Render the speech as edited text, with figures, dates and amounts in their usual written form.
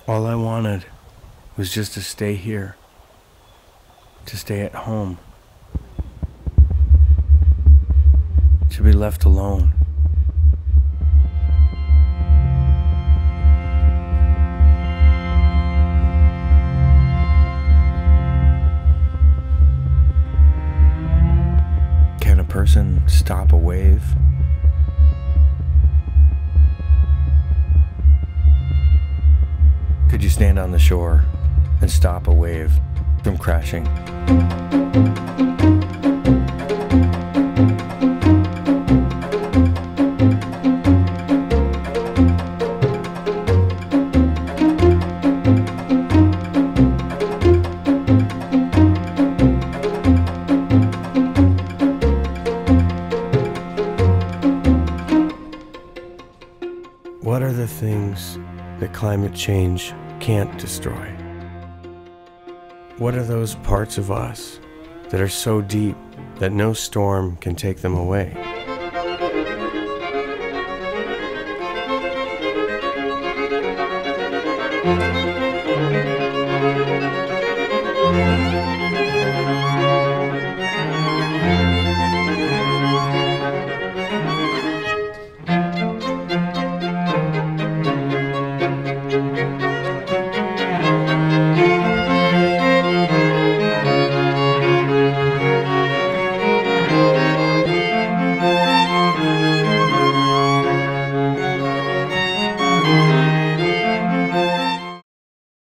All I wanted was just to stay here, to stay at home, to be left alone. Can a person stop a wave? Could you stand on the shore and stop a wave from crashing? What are the things that climate change can't destroy? What are those parts of us that are so deep that no storm can take them away?